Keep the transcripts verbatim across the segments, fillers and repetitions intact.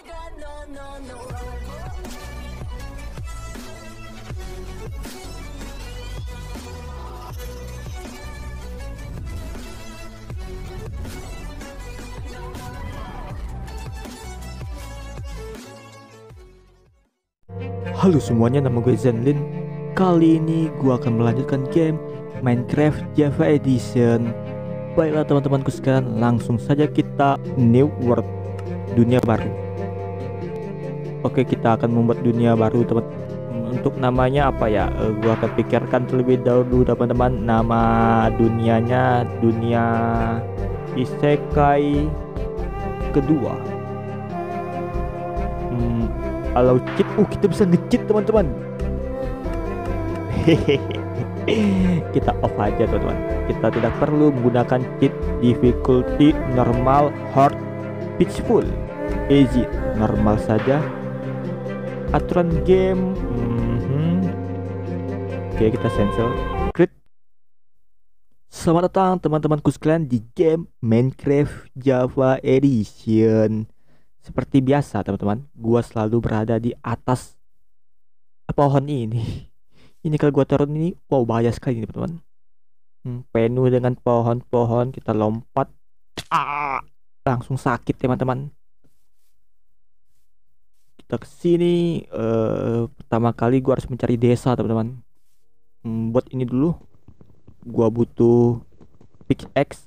Halo semuanya, nama gue Zenlin. Kali ini gue akan melanjutkan game Minecraft Java Edition. Baiklah teman-temanku sekalian, langsung saja kita new world, dunia baru. Oke, kita akan membuat dunia baru teman. Untuk namanya apa ya? Uh, gue akan pikirkan terlebih dahulu teman-teman. Nama dunianya dunia Isekai kedua. Hmm, Kalau cheat, uh kita bisa nge-cheat teman-teman. Hehehe. Kita off aja teman-teman. Kita tidak perlu menggunakan cheat. Difficulty normal, hard, peaceful, easy, normal saja. Aturan game, mm-hmm. Oke, kita cancel. Create. Selamat datang teman-temanku sekalian di game Minecraft Java Edition. Seperti biasa teman-teman, gua selalu berada di atas pohon ini. Ini kalau gua turun ini, wow bahaya sekali teman-teman. Hmm, penuh dengan pohon-pohon, kita lompat, ah, langsung sakit teman-teman. Kita kesini, uh, pertama kali gua harus mencari desa teman-teman. Hmm, buat ini dulu, gua butuh pickaxe.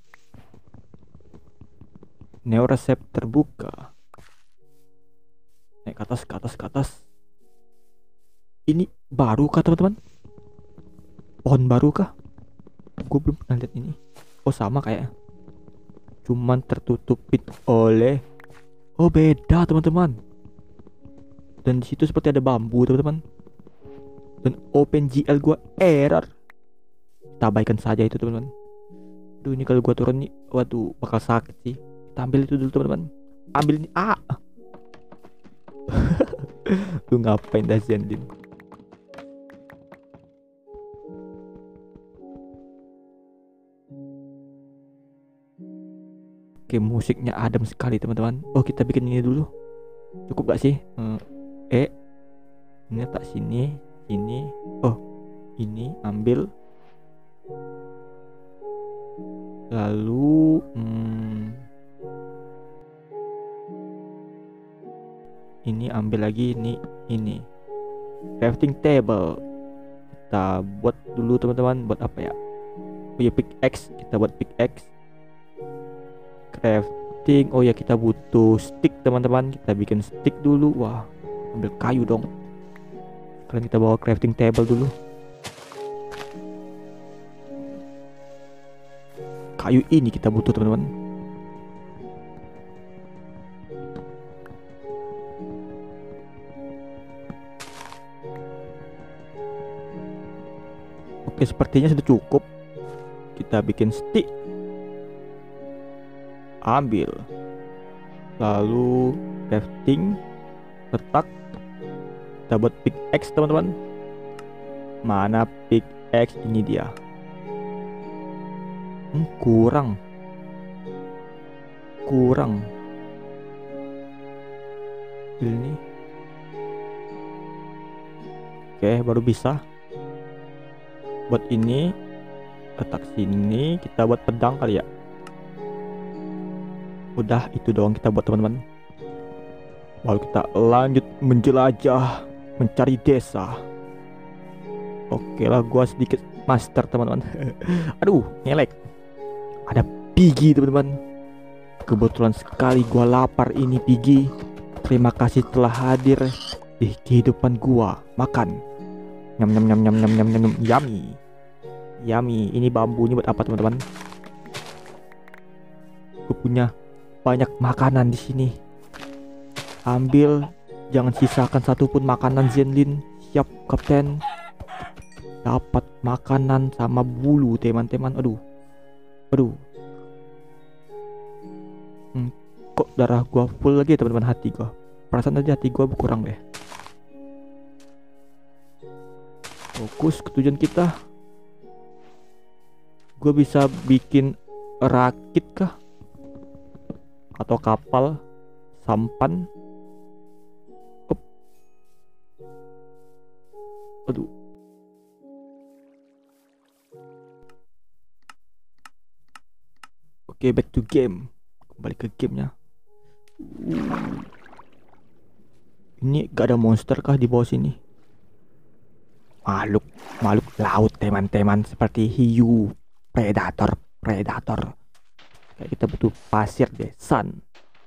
Neo resep terbuka. Naik ke atas, ke atas, ke atas. Ini baru kah teman-teman? Pohon baru kah? Gue belum pernah lihat ini. Oh sama kayak. Cuman tertutupin oleh. Oh beda teman-teman. Dan di situ seperti ada bambu teman-teman. Dan OpenGL gue error. Kita abaikan saja itu teman-teman. Duh ini kalau gue turun nih, waduh bakal sakit sih. Kita ambil itu dulu teman-teman. Ambil ini. Ah. Lu ngapain dah Zenlin? Oke, musiknya adem sekali teman-teman. Oh kita bikin ini dulu. Cukup gak sih? Hmm, eh ini tak sini, ini. Oh ini ambil. Lalu hmm, ini ambil lagi, ini ini crafting table kita buat dulu teman-teman. Buat apa ya? Oh ya pickaxe, kita buat pickaxe. Crafting, oh ya kita butuh stick teman-teman, kita bikin stick dulu. Wah ambil kayu dong. Kalian kita bawa crafting table dulu. Kayu ini kita butuh teman-teman. Oke sepertinya sudah cukup. Kita bikin stick. Ambil. Lalu crafting. Letak. Kita buat pickaxe teman-teman. Mana pickaxe? Ini dia. Hmm, kurang. Kurang. Ini. Oke baru bisa. Buat ini letak sini, kita buat pedang kali ya. Udah itu doang kita buat teman-teman. Lalu kita lanjut menjelajah, mencari desa. Oke lah, gua sedikit master teman-teman. Aduh ngelek. Ada pigi teman-teman. Kebetulan sekali gua lapar ini pigi. Terima kasih telah hadir di kehidupan gua. Makan. Nyam nyam nyam nyam nyam nyam nyam. Yummy. Yummy. Ini bambu ini buat apa teman-teman? Gue punya banyak makanan di sini. Ambil, jangan sisakan satupun makanan Zenlin. Siap kapten. Dapat makanan sama bulu teman-teman. Aduh. Aduh. Hmm, kok darah gua full lagi teman-teman, hati gua. Perasaan aja hati gua berkurang deh. Fokus ke tujuan kita. Gue bisa bikin rakit kah? Atau kapal, sampan. Oke, back to game. Kembali ke gamenya. Uh, Ini gak ada monster kah di bawah sini? Makhluk, makhluk laut teman-teman, seperti hiu, predator, predator. Kayak kita butuh pasir deh, sand.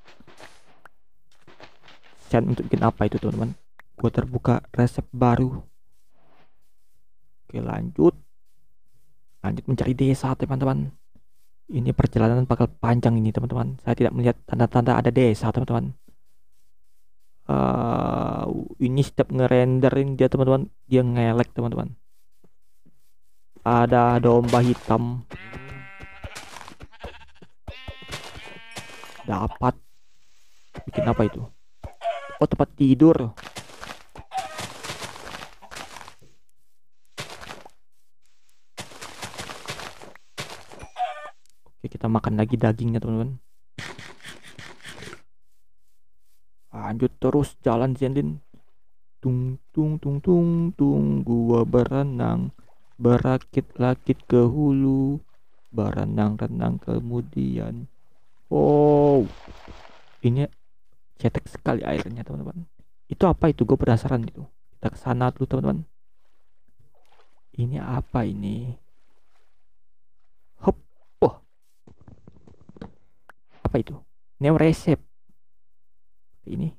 Sand untuk bikin apa itu teman-teman? Gua terbuka resep baru. Oke, lanjut. Lanjut mencari desa teman-teman. Ini perjalanan bakal panjang ini teman-teman. Saya tidak melihat tanda-tanda ada desa teman-teman. Uh, ini setiap ngerenderin dia teman-teman, dia ngelek teman-teman. Ada domba hitam. Dapat. Bikin apa itu? Oh, tempat tidur. Oke, kita makan lagi dagingnya teman-teman. Lanjut terus jalan Zendin. Tung tung tung tung tung, gua berenang, berakit-rakit ke hulu, berenang-renang kemudian. Oh, ini cetek sekali airnya teman-teman. Itu apa itu? Gue penasaran itu. Kita ke sana dulu teman-teman. Ini apa ini? Hop, oh, apa itu? Neo resep. Ini.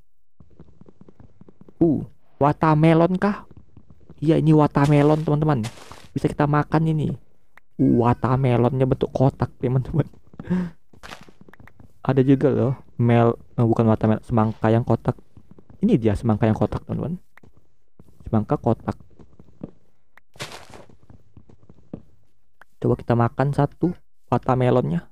Uh, watermelon kah? Iya, ini watermelon teman-teman. Bisa kita makan ini. Uh, watermelonnya bentuk kotak teman-teman. Ada juga loh mel, eh, bukan watermelon, semangka yang kotak. Ini dia semangka yang kotak teman-teman. Semangka kotak. Coba kita makan satu watermelonnya.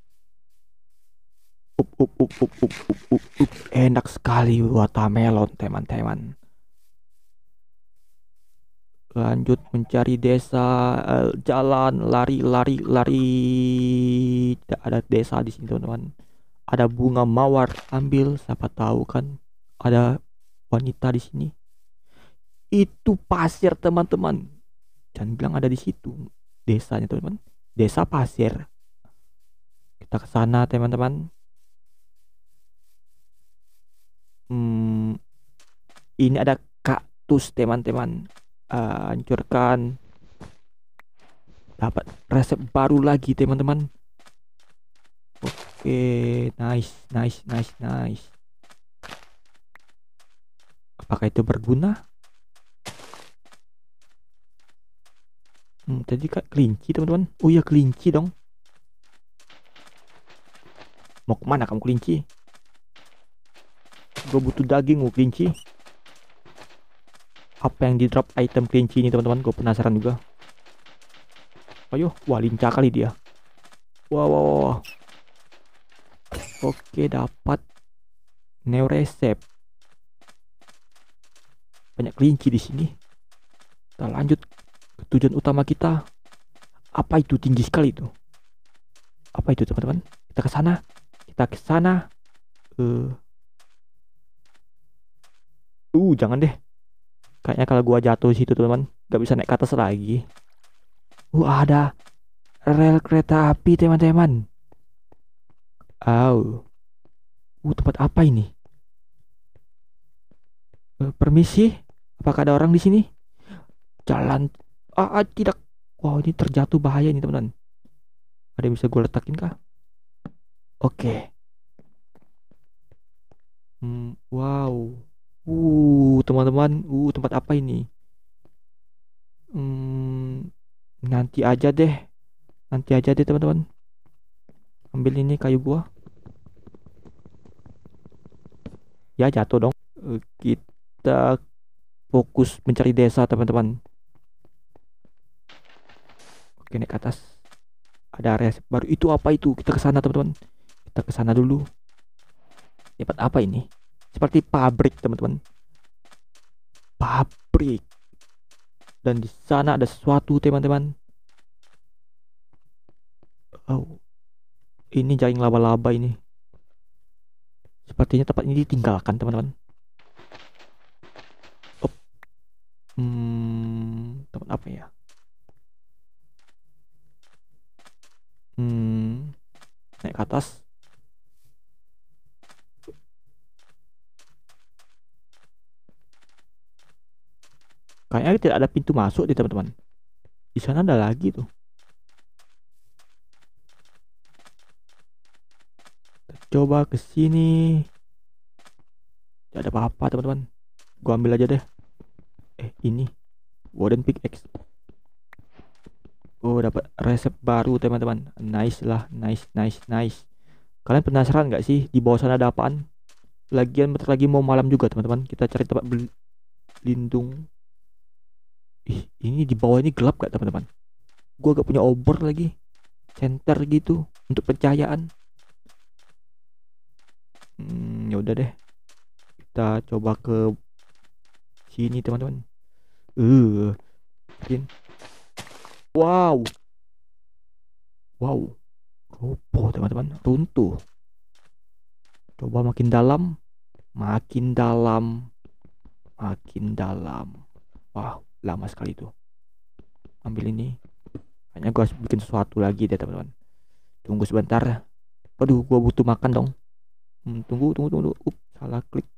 Up, up, up, up, up, up, up, up. Enak sekali watermelon teman-teman. Lanjut mencari desa, uh, jalan, lari, lari, lari. Tidak ada desa di sini teman-teman. Ada bunga mawar, ambil. Siapa tahu kan ada wanita di sini. Itu pasir teman-teman. Jangan bilang ada di situ desanya teman-teman. Desa pasir. Kita ke sana teman-teman. Hmm, ini ada kaktus teman-teman. Uh, hancurkan. Dapat resep baru lagi teman-teman. Oke, nice, nice, nice, nice. Apakah itu berguna? Hmm, tadi kak kelinci teman-teman. Oh iya, kelinci dong. Mau kemana kamu kelinci? Gue butuh daging, mau kelinci. Apa yang di drop item kelinci ini teman-teman? Gue penasaran juga. Ayo, wah lincah kali dia. Wah, wah, wah. Oke, dapat neo resep. Banyak kelinci di sini. Kita lanjut ke tujuan utama kita. Apa itu tinggi sekali itu? Apa itu teman-teman? Kita ke sana. Kita ke sana. Uh. uh, jangan deh. Kayaknya kalau gua jatuh situ teman-teman, gak bisa naik ke atas lagi. Uh, ada rel kereta api teman-teman. Oh. Uh, tempat apa ini? Uh, permisi, apakah ada orang di sini? Jalan. Ah, ah tidak. Wow, ini terjatuh, bahaya ini teman-teman. Ada yang bisa gue letakin kah? Oke. Hmm, wow. Uh, teman-teman. Uh, tempat apa ini? Hmm, nanti aja deh. Nanti aja deh teman-teman. Ambil ini kayu gua. Ya jatuh dong. Uh, kita fokus mencari desa teman-teman. Oke, naik ke atas. Ada area baru. Itu apa itu? Kita ke sana teman-teman. Kita ke sana dulu. Dapat apa ini? Seperti pabrik teman-teman. Pabrik. Dan di sana ada sesuatu teman-teman. Oh, ini jaring laba-laba ini. Sepertinya tempat ini ditinggalkan teman-teman. Oh. Hmm, tempat apa ya? Hmm, naik ke atas. Kayaknya tidak ada pintu masuk di teman-teman. Di sana ada lagi tuh. Coba ke sini. Tidak ada apa-apa teman-teman. Gua ambil aja deh. Eh ini wooden pickaxe. Oh dapat resep baru teman-teman. Nice lah, nice, nice, nice. Kalian penasaran nggak sih di bawah sana ada apaan? Lagian bentar lagi mau malam juga teman-teman. Kita cari tempat berlindung. Ih ini di bawah ini gelap gak teman-teman? Gua gak punya obor lagi. Center gitu untuk pencahayaan. Hmm, ya udah deh. Kita coba ke sini teman-teman. Uh, mungkin. Wow. Wow. Roboh teman-teman, runtuh. Coba makin dalam, makin dalam, makin dalam. Wow, lama sekali itu. Ambil ini. Kayaknya gue harus bikin sesuatu lagi deh teman-teman. Tunggu sebentar. Aduh, gue butuh makan dong. Hmm, tunggu, tunggu, tunggu. Up, salah klik.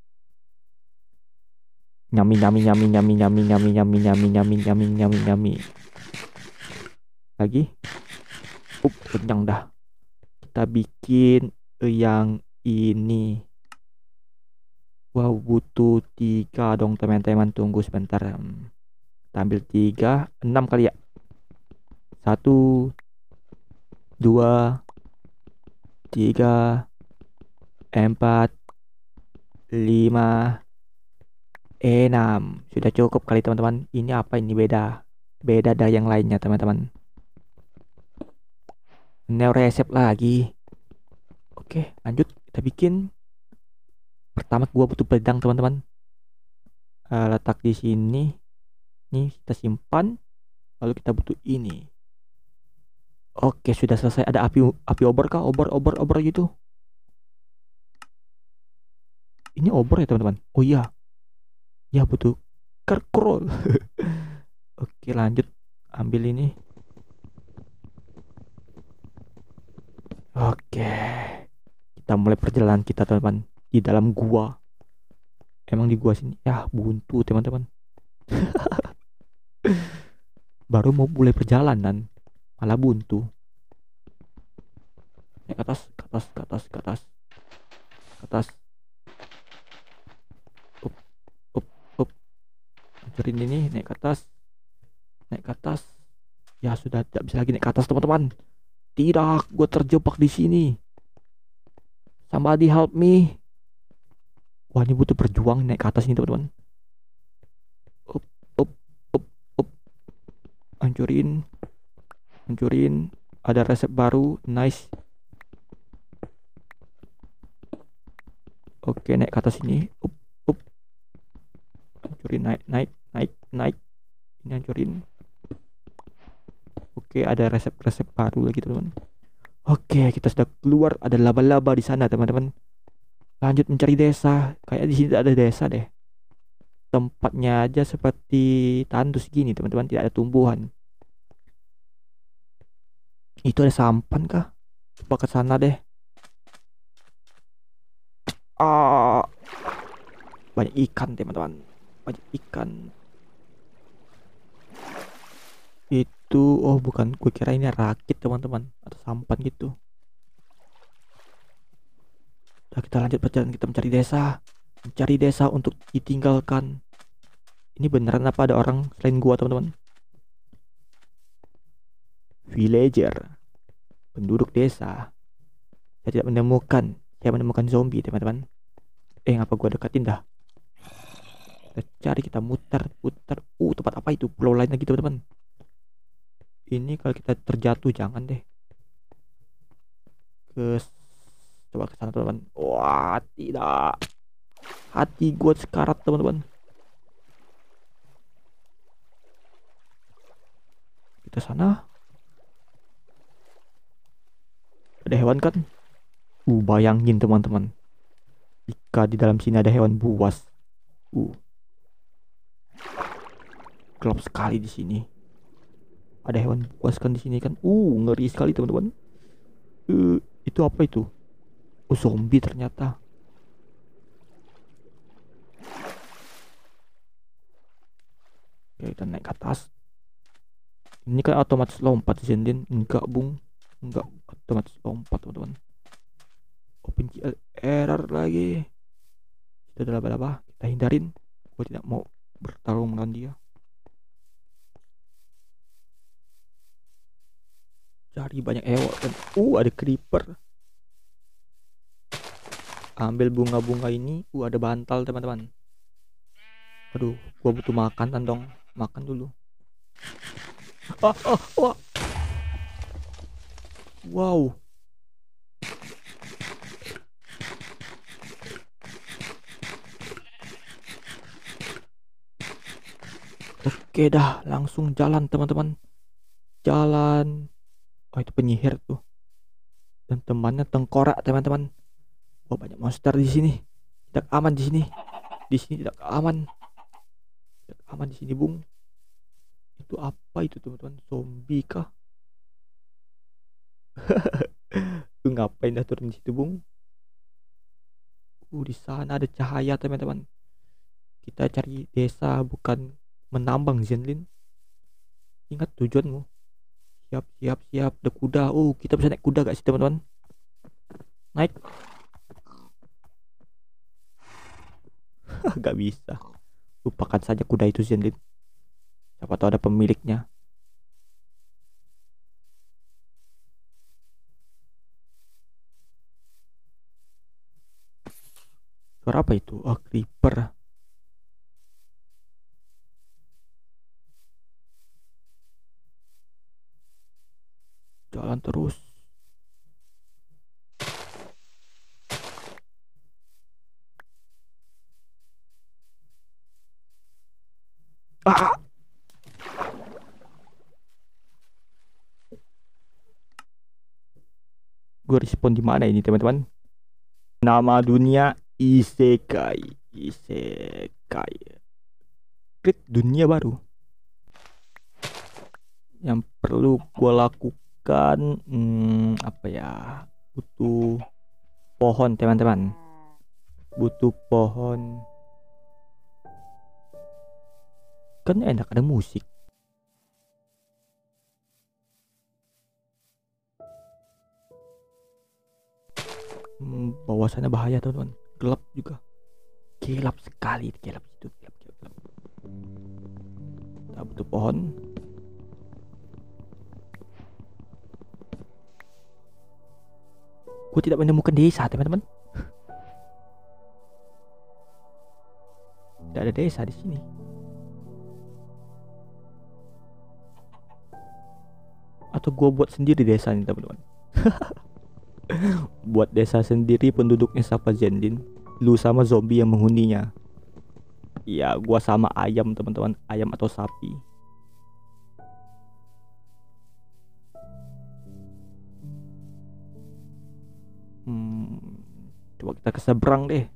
Nyami, nyami, nyami, nyami, nyami, nyami, nyami, nyami, nyami, nyami, nyami, nyami. Lagi. Up, kenyang dah. Kita bikin yang ini. Wow, butuh tiga dong teman-teman. Tunggu sebentar. Hmm. Kita ambil tiga, enam kali ya. Satu, dua, tiga, empat, lima, enam. Sudah cukup kali teman-teman. Ini apa ini beda? Beda dari yang lainnya teman-teman. Neo resep lagi. Oke, lanjut kita bikin. Pertama gua butuh pedang teman-teman. Uh, letak di sini. Nih kita simpan. Lalu kita butuh ini. Oke, sudah selesai. Ada api api obor kah? Obor obor obor gitu. Ini obor ya teman-teman. Oh iya. Ya butuh kerkrol. Oke, lanjut. Ambil ini. Oke. Kita mulai perjalanan kita teman-teman di dalam gua. Emang di gua sini ya buntu teman-teman. Baru mau mulai perjalanan malah buntu. Naik ke atas, ke atas, ke atas, ke atas. Ke atas. Up, up, up. Hancurin ini, naik ke atas. Naik ke atas. Ya sudah tidak bisa lagi naik ke atas teman-teman. Tidak, gue terjebak di sini. Somebody help me. Wah ini butuh berjuang naik ke atas ini teman-teman. Up, up, up, up. Hancurin, hancurin. Ada resep baru, nice. Oke naik ke atas ini. Up, up. Hancurin, naik, naik, naik, naik. Ini hancurin. Oke, ada resep-resep baru lagi teman-teman. Oke, kita sudah keluar. Ada laba-laba di sana teman-teman. Lanjut mencari desa. Kayak di sini tidak ada desa deh. Tempatnya aja seperti tandus gini teman-teman. Tidak ada tumbuhan. Itu ada sampan kah? Coba ke sana deh. Ah, banyak ikan teman-teman. Banyak ikan. Itu oh bukan, gue kira ini rakit teman-teman atau sampan gitu. Nah, kita lanjut perjalanan kita mencari desa, mencari desa untuk ditinggalkan. Ini beneran apa ada orang selain gua teman-teman? Villager, penduduk desa. Saya tidak menemukan. Saya menemukan zombie teman-teman. Eh ngapa gua deketin dah? Kita cari, kita muter, putar. Uh tempat apa itu? Pulau lain lagi teman-teman. Ini kalau kita terjatuh jangan deh. Ke coba ke sana teman-teman. Wah tidak. Hati gue sekarat teman-teman. Kita sana. Ada hewan kan? Uh bayangin teman-teman. Jika di dalam sini ada hewan buas. Uh. Gelap sekali di sini. Ada hewan buas kan di sini kan. Uh ngeri sekali teman-teman. Uh Itu apa itu? Oh, zombie ternyata. Oke, kita naik ke atas. Ini kan otomatis lompat Zendin. Enggak bung. Enggak otomatis lompat teman-teman. Open G L error lagi. Itu adalah apa? Kita hindarin. Gue tidak mau bertarung dengan dia. Cari banyak ewok dan uh ada creeper. Ambil bunga-bunga ini. Uh ada bantal teman-teman. Aduh, gua butuh makan dong. Makan dulu. Ah, ah, wah. Wow. Oke dah, langsung jalan teman-teman. Jalan. Oh itu penyihir tuh. Dan temannya tengkorak teman-teman. Oh banyak monster di sini. Tidak aman di sini. Di sini tidak aman. Tidak aman di sini bung. Itu apa itu teman-teman? Zombie kah? Lu ngapain dah turun di situ bung? Uh di sana ada cahaya teman-teman. Kita cari desa bukan menambang Zenlin. Ingat tujuanmu. Siap siap siap. Ada kuda. Oh kita bisa naik kuda gak sih teman-teman? Naik. Gak bisa. Lupakan saja kuda itu Zenlin. Siapa tahu ada pemiliknya. Suara apa itu? Oh creeper. Jalan terus. Ah! Gue respon di mana ini teman-teman? Nama dunia Isekai. Isekai. Create dunia baru. Yang perlu gue lakukan hmm, apa ya? Butuh pohon teman-teman. Butuh pohon. Kan enak ada musik. Hmm, bawah sana bahaya teman-teman. Gelap juga. Gelap sekali. Gelap itu. Gelap, gelap, gelap. Kita butuh pohon. Gue tidak menemukan desa teman-teman. Tidak ada desa di sini. Atau gue buat sendiri desa nih teman-teman. Buat desa sendiri penduduknya siapa Zendin. Lu sama zombie yang menghuninya. Ya gua sama ayam teman-teman. Ayam atau sapi. Hmm, coba kita ke seberang deh.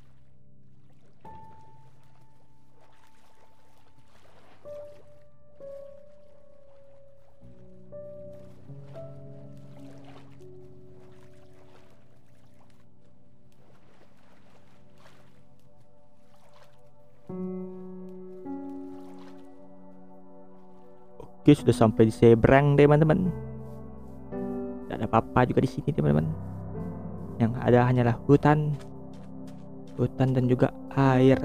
Oke, sudah sampai di seberang deh teman-teman. Tidak ada apa-apa juga di sini teman-teman. Yang ada hanyalah hutan. Hutan dan juga air.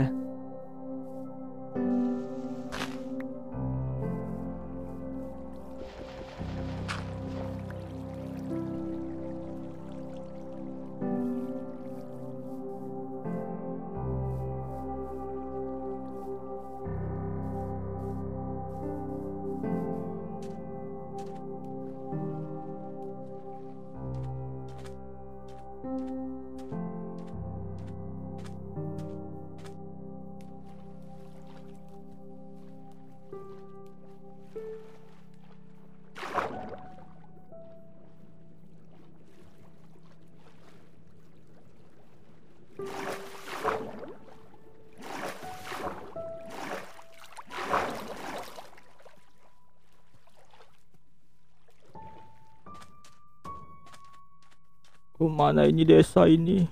Kemana ini desa ini?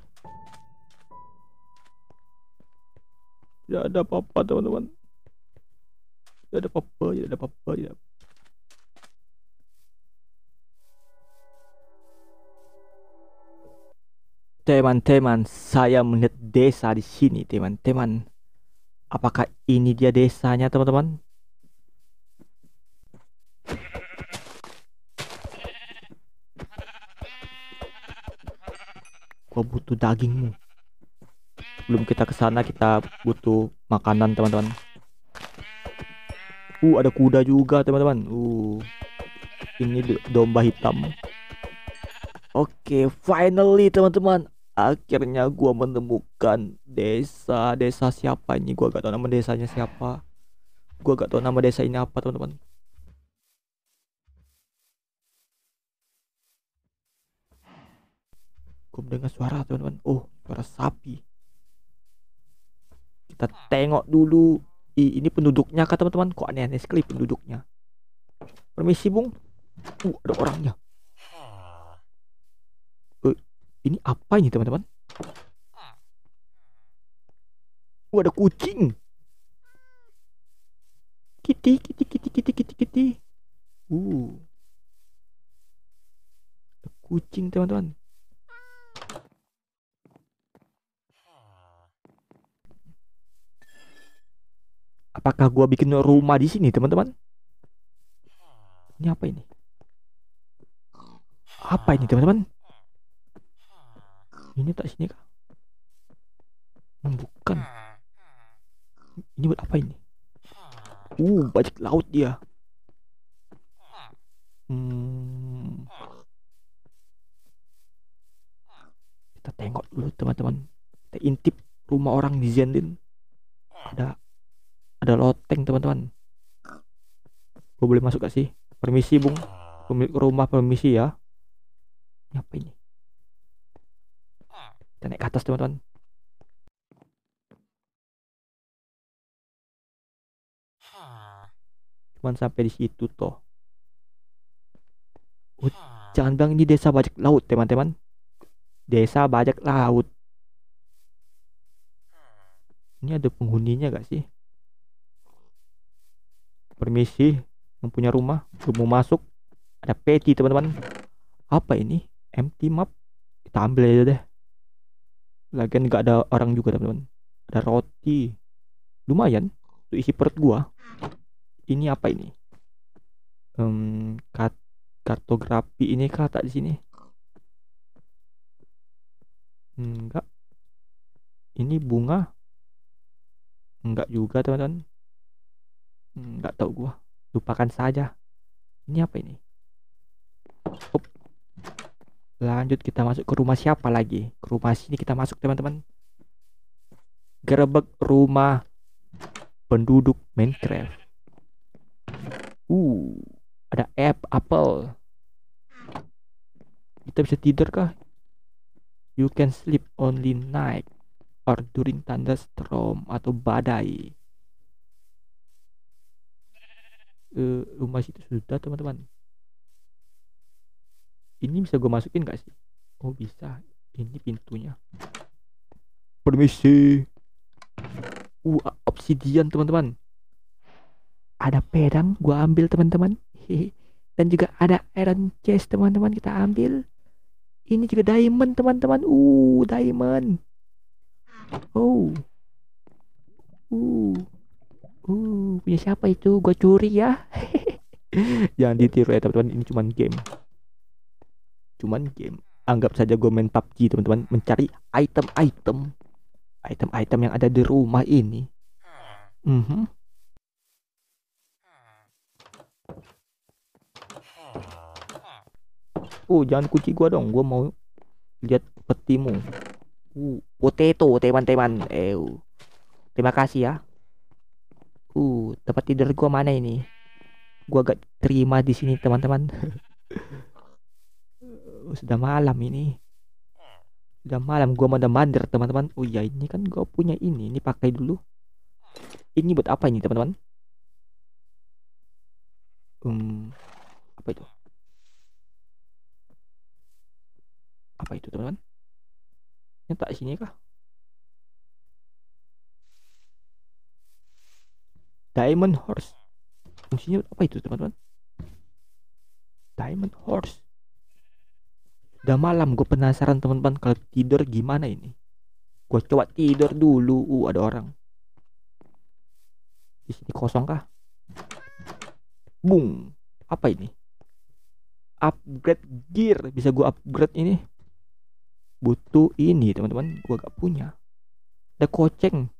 Tidak ada apa-apa teman-teman. Tidak ada apa-apa, tidak ada apa-apa. Tidak. Teman-teman, saya melihat desa di sini, teman-teman. Apakah ini dia desanya, teman-teman? Gua butuh dagingmu. Sebelum kita ke sana, kita butuh makanan, teman-teman. Uh, ada kuda juga, teman-teman. Uh, ini domba hitam. Oke, finally, teman-teman. Akhirnya gua menemukan desa. Desa siapa ini? Gua gak tahu nama desanya siapa. Gua gak tahu nama desa ini apa, teman-teman. Gua mendengar suara, teman-teman. Oh, suara sapi. Kita tengok dulu. Ih, ini penduduknya kah, teman-teman? Kok aneh-aneh sekali penduduknya. Permisi, Bung. Uh, ada orangnya. Uh, ini apa ini, teman-teman? Uh, ada kucing. Kitty, kitty, kitty, kitty, kitty, kitty. Uh, ada kucing, teman-teman. Apakah gua bikin rumah di sini, teman-teman? Ini apa ini? Apa ini, teman-teman? Ini tak sini kah? Hmm, bukan. Ini buat apa ini? Uh, bajak laut dia. Hmm. Kita tengok dulu, teman-teman. Kita intip rumah orang di Zendin. Ada ada loteng, teman-teman. Gue boleh masuk gak sih? Permisi, Bung. Pemilik rumah, permisi ya. Ini apa ini? Kita naik ke atas, teman-teman. Cuman sampai di situ toh. Oh, jangan bilang ini desa bajak laut, teman-teman. Desa bajak laut. Ini ada penghuninya gak sih? Permisi, yang punya rumah, belum mau masuk. Ada peti, teman-teman. Apa ini? Empty map. Kita ambil aja deh. Lagian nggak ada orang juga, teman-teman. Ada roti. Lumayan untuk isi perut gua. Ini apa ini? Um, kat kartografi ini kah tak di sini? Enggak. Ini bunga? Enggak juga, teman-teman. Enggak tahu gua. Lupakan saja. Ini apa ini? Up. Lanjut kita masuk ke rumah siapa lagi? Ke rumah sini kita masuk, teman-teman. Gerebek rumah penduduk Minecraft. Uh, ada app apple. Kita bisa tidur kah? You can sleep only night or during thunderstorm atau badai. Uh, rumah situ sudah, teman-teman. Ini bisa gue masukin gak sih? Oh bisa. Ini pintunya. Permisi. Uh, obsidian, teman-teman. Ada pedang, gue ambil, teman-teman. Dan juga ada iron chest, teman-teman, kita ambil. Ini juga diamond, teman-teman. Uh, diamond. Oh. Uh. Uh, punya siapa itu? Gue curi ya. Jangan ditiru ya, teman-teman. Ini cuman game. Cuman game. Anggap saja gue main P U B G, teman-teman. Mencari item-item. Item-item yang ada di rumah ini. Mhm. Mm Oh, jangan kunci gua dong. Gua mau lihat petimu. Uh, potato, teman-teman. Eh, terima kasih ya. Uh, tempat tidur gua mana ini? Gua gak terima di sini, teman-teman. Sudah malam ini. Sudah malam. Gua mau mandir, teman-teman. Oh iya, ini kan gua punya ini. Ini pakai dulu. Ini buat apa ini, teman-teman? Hmm, apa itu? Apa itu teman-teman? Nyata sini kah? Diamond Horse. Fungsinya apa itu teman-teman? Diamond Horse. Udah malam, gue penasaran teman-teman kalau tidur gimana ini. Gue coba tidur dulu. Uh, ada orang. Di sini kosong kah? Bung. Apa ini? Upgrade gear. Bisa gue upgrade ini. Butuh ini teman-teman. Gue gak punya. Ada koceng.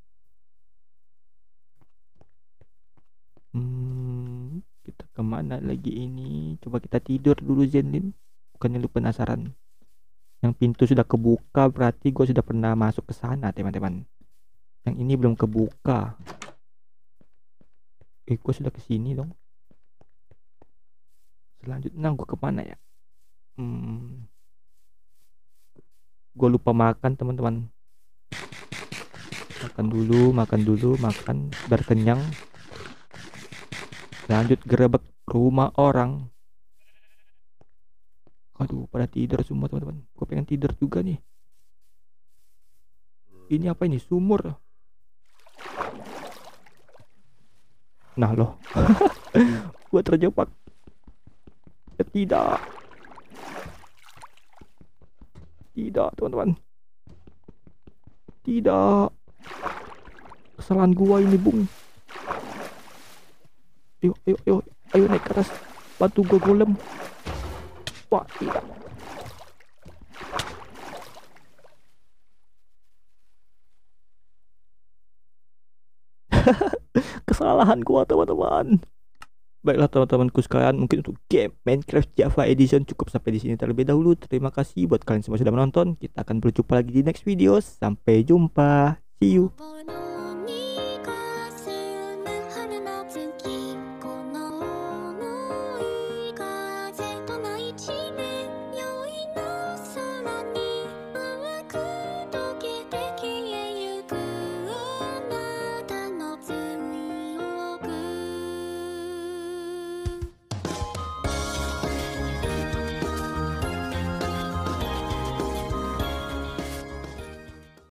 Hmm, kita kemana lagi ini? Coba kita tidur dulu Zenlin. Bukannya lu penasaran? Yang pintu sudah kebuka berarti gue sudah pernah masuk ke sana teman-teman. Yang ini belum kebuka. Eh, gue sudah kesini dong. Selanjutnya gue kemana ya? Hmm, gue lupa makan teman-teman. Makan dulu, makan dulu, makan biar kenyang. Lanjut gerebek rumah orang. Aduh, pada tidur semua teman-teman. Gue pengen tidur juga nih. Ini apa ini? Sumur. Nah loh. Gue terjebak. Ya, tidak. Tidak teman-teman. Tidak. Kesalahan gua ini bung. Ayo, ayo, ayo. Ayo naik ke atas. Bantu gua golem. Wah, tidak. Kesalahan gua teman-teman. Baiklah teman-temanku sekalian, mungkin untuk game Minecraft Java Edition cukup sampai di sini terlebih dahulu. Terima kasih buat kalian semua sudah menonton. Kita akan berjumpa lagi di next video. Sampai jumpa. See you.